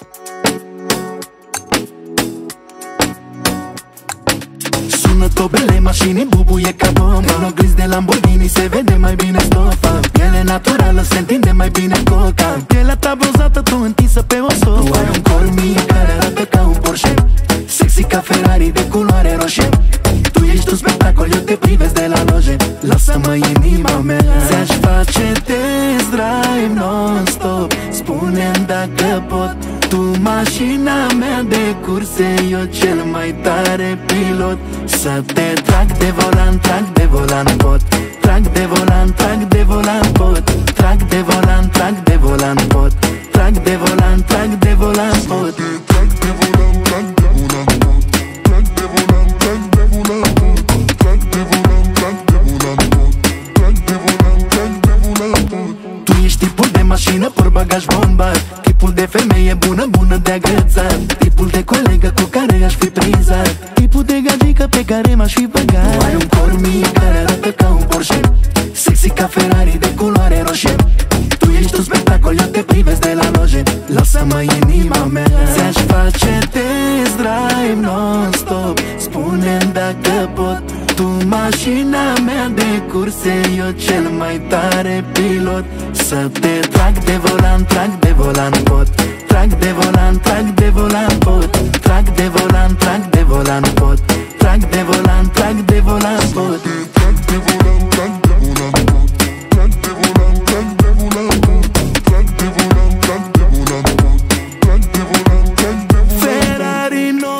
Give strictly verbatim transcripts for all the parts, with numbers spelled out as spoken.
Sună tobele, mașini bubuie ca bomba. În oglinzi de Lamborghini se vede mai bine stofa. Piele naturală, se întinde mai bine coca. Pielea ta bronzată, tu întinsă pe o sofa. Tu ai un corp mic care arată ca un Porsche, sexy ca Ferrari de culoare roșie. Tu ești un spectacol, eu te privesc de la loje. Lasă-mă inima mea. Ți-aș face test drive non-stop. Spune-mi dacă pot. Tu mașina mea de curse, eu cel mai tare pilot. Să te trag de volan, trag de volan pot. Trag de volan, trag de volan pot. Trag de volan, trag de volan pot. Trag de volan, trag de volan pot. Trag de volan, trag de volan pot. Trag de volan, trag de volan pot. Trag de volan, trag de volan pot. Trag de volan, trag de volan pot. Tu ești tipul de mașină, portbagaj bomba. Tipul de femeie bună, bună de agățat. Tipul de colegă cu care aș fi prizat. Tipul de gagică pe care m-aș fi băgat. Tu ai un corp mic care arată ca un Porsche, sexy ca Ferrari de culoare roșie. Tu ești un spectacol, eu te privesc de la loje. Lasă-mă inima mea. Ți-aș face test drive non-stop. Spune-mi dacă pot. Tu mașina mea de curse, eu cel mai tare pilot. Să te trag de volan, trag de volan pot. Trag de volan, trag de volan pot. Trag de volan, trag de volan pot. Trag de volan, trag de volan pot. Trag de volan, trag de volan pot. Trag de volan, trag de volan pot. Trag de volan, trag de volan pot. Trag de volan, trag de volan. Ferrari no,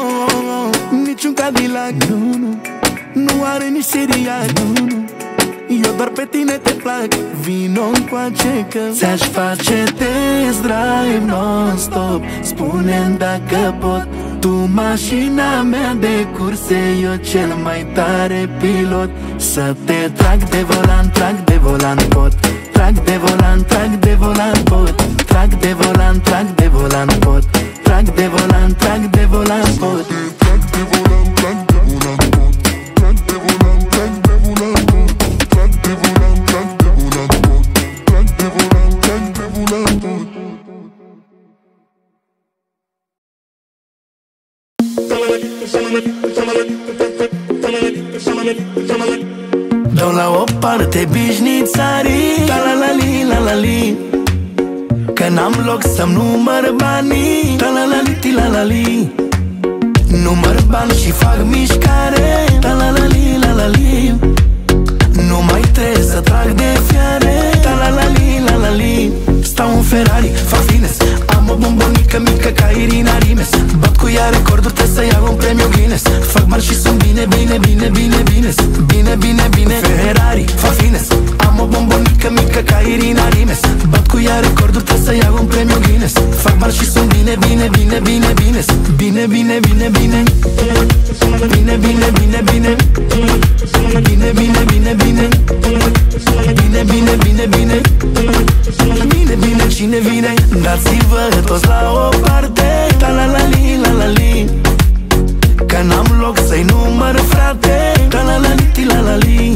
niciun Cadillac, nu, nu. Nu are nici Siriac, nu, nu. Eu doar pe tine te plac. Vino încoace că ți-aș face test drive non-stop. Spune-mi dacă pot. Tu mașina mea de curse, eu cel mai tare pilot. Să te trag de volan, trag de volan pot. Trag de volan, trag de volan pot. Trag de volan, trag de volan pot. Trag de volan, trag de volan pot. Trag de volan, trag de volan pot. Trag de volan, trag de volan pot. Trag de volan, trag de volan pot. Trag de volan, trag de volan pot. Dau la o parte bișnițarii, la la la li, la la li, că n-am loc să-mi număr banii, la la la li, ti la la li. Număr bani și fac mișcare, la la la li, la la li. Nu mai trebuie să trag de fiare, la la la li, la la li. Stau în Ferrari, fac fines, am o bombonică mică ca Irina Rimes. Bat cu ea recorduri, trebuie să iau un premiu Guinness. Fac bani și sunt bine, bine, bine, bine, bine. Bine, bine, bine, Ferrari, fac fines, am o bombonică mică ca Irina Rimes. Bat cu ea recorduri, trebuie să iau un premiu Guinness. Fac bani și sunt bine, bine, bine, bine, bine. Bine, bine, bine, bine. Bine, bine, bine, bine. Bine, bine, bine, bine. Bine, bine, bine, bine. Bine, bine, cine vine? Dați-vă toți la o parte, la la la li, la la li, că n-am loc să-i număr, frate, la la la li, ti la la li.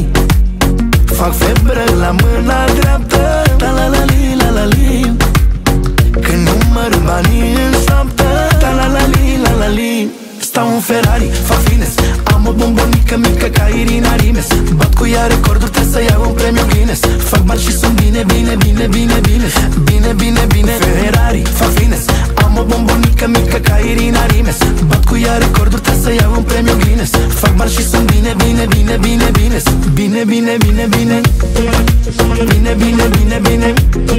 Fac febră la mâna dreaptă, la la la li, la la li, când număr banii în șoaptă, la la la li, la la li. Stau în Ferrari, fac fines, am o bombonică mică ca Irina Rimes. Bat cu ea recorduri, trebuie să iau un premiu Guinness. Fac bani și sunt bine, bine, bine, bine, bine. Bine, bine, bine, Ferrari, fac fines, am o bombonică mică ca Irina Rimes. Bat cu ea recorduri, trebuie să iau un premiu Guinness. Fac bani și sunt bine, bine, bine, bine, bine. Bine, bine, bine, bine. Bine, bine, bine, bine.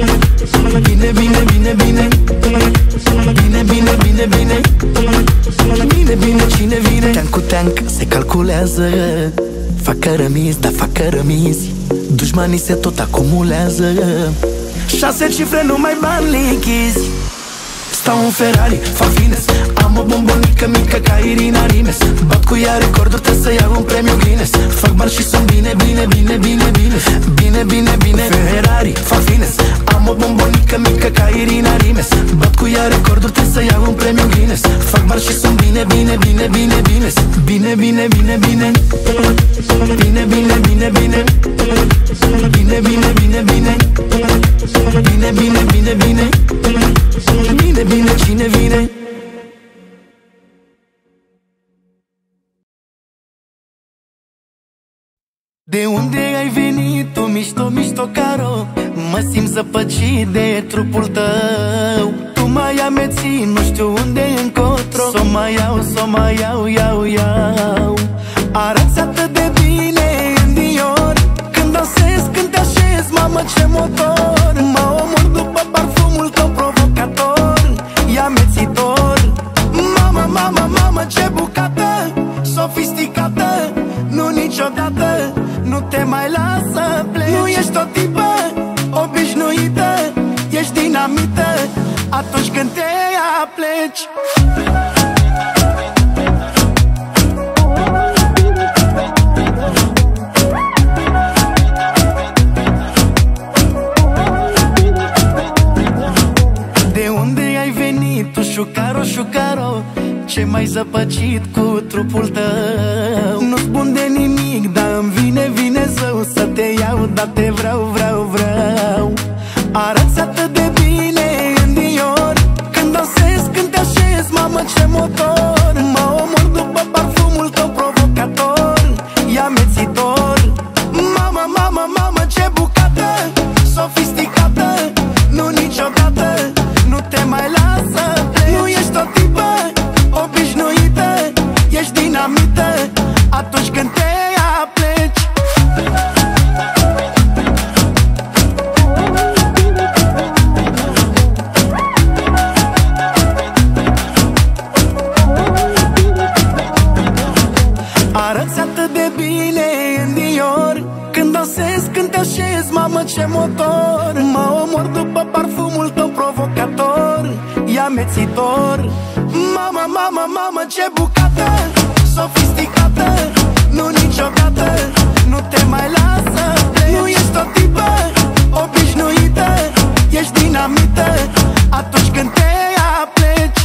Bine, bine, bine, bine. Bine, bine, bine, bine. Bine, bine, cine vine? Teanc cu teanc se calculează. Fac cărămizi, da fac cărămizi. Dușmanii se tot acumulează. Șase cifre, numai bani lichizi. Stau în Ferrari, fac fines, am Am o bombonică mică ca Irina Rimes. Bat cu ea recorduri, trebuie să iau un premiu Guinness. Fac bani și sunt bine, bine, bine, bine, bine. Bine, bine, bine, Ferrari, fac fines. Am o bombonică mică ca Irina Rimes. Bat cu ea recorduri, trebuie să iau un premiu Guinness. Fac bani și sunt bine, bine, bine, bine, bine. Bine, bine, bine, bine. Bine, bine, bine, bine. Bine, bine, bine, bine. Bine, bine, bine, bine. Bine, bine, cine vine? De unde ai venit tu, mișto, mișto caro? Mă simt zăpăcit de trupul tău. Tu mai ameții, nu știu unde încotro. S-o mai iau, s-o mai iau, iau, iau. Arăți atât de bine în Dior. Când dansezi, când te așezi, mamă ce motor. Mă omor după parfumul tău provocator. E amețitor. Mama, mama, mamă ce bucată sofisticată. Nu niciodată nu te mai lasă pleci. Nu ești o tipă obișnuită, ești dinamită atunci când te apleci. De unde ai venit tu, șucaro, șucaro? Ce mai zăpăcit cu trupul tău? Nu-ți bun de nimic, dar îmi vine, vine zău să te iau, dar te vreau, vreau, vreau. Arăți atât de bine în Dior. Când dansezi, când te așezi, mamă ce motor. Mă omor după parfumul tău provocator. E amețitor. Mama, mama, mamă ce bucată sofisticată. Nu niciodată nu te mai lasă pleci. Nu ești o tipă obișnuită, ești dinamită atunci când te apleci. Arăți atât de bine în Dior. Când dansezi, când te așezi, mamă ce motor. Mă omor după parfumul tău provocator. E amețitor. Mama, mama, mamă ce bucată sofisticată. Nu niciodată nu te mai lasă pleci. Nu ești o tipă obișnuită, ești dinamită atunci când te apleci.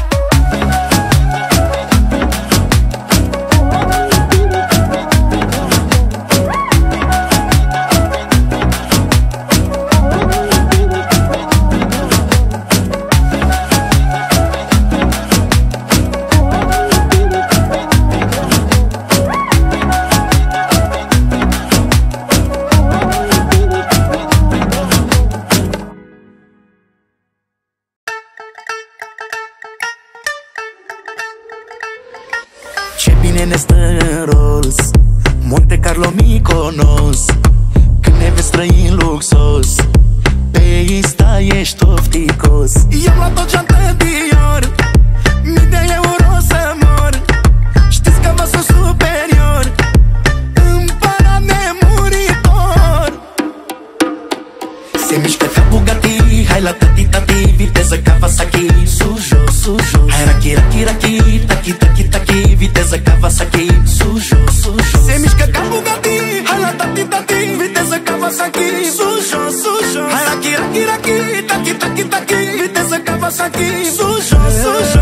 Ne stă în Rolls, Monte Carlo, Mykonos. Când ne vezi trăi luxos, pe Insta ești ofticos. I-am luat o geantă Dior, mii de euro să mor. Știți că vă sunt superior, împărat nemuritor. Se mișcă ca Bugatti, hai la tati, tati. Viteză Kawasaki, sujo, sujo. Hai raki, raki, raki, taki, taki, taki. Viteză Kawasaki, sujo, sujo. Se mișcă ca Bugatti, hai la tati, tati. Viteză Kawasaki, sujo, sujo. Hai raki, raki, raki, taki, taki, taki. Viteză Kawasaki, sujo, sujo.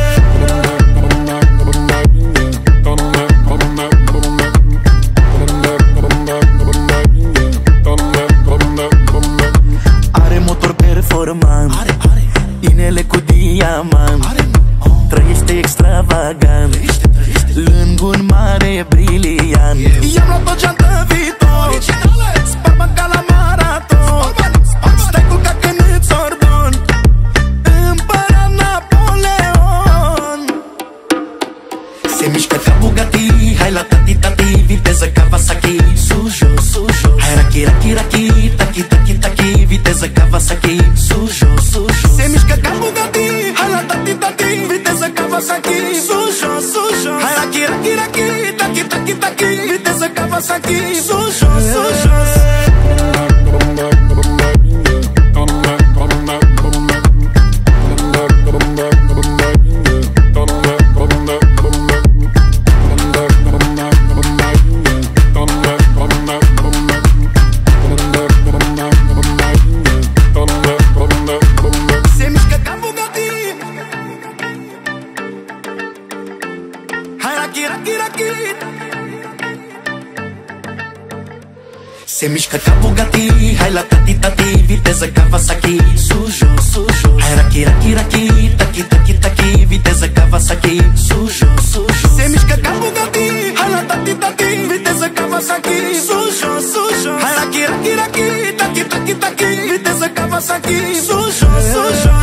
Are motor performant, are, are. Inele cu diamant, are. Trăiește extravagant, trăiește, trăiește. Lângă un mare briliant. Yeah. I-am luat o geantă Vitor, Sparban ca la maraton. Stai cu cacă în Sorbon, împărat Napoleon. Se mișcă ca Bugatti, hai la tati, tati. Viteză Kawasaki, sujo, sujo. Hai raki, raki, raki, taki, taki, taki. Viteză Kawasaki, sujo, sujo. Se mișcă ca Bugatti, hai la tati, tati. Viteză Kawasaki, sujo, sujo. Hai raki, raki, raki, taki, taki, taki. Viteză Kawasaki, sujo, sujo. raki, raki. Se mișcă ca Bugatti, hai la tati, tati, viteză Kawasaki. Sujo, sujo, hai raki, raki, raki, taki, taki, taki, viteză Kawasaki. Sujo, sujo, se mișcă ca Bugatti, hai la tati, tati, viteză Kawasaki. Sujo, sujo, hai raki, raki, raki, taki, taki, taki, viteză Kawasaki. Sujo, sujo.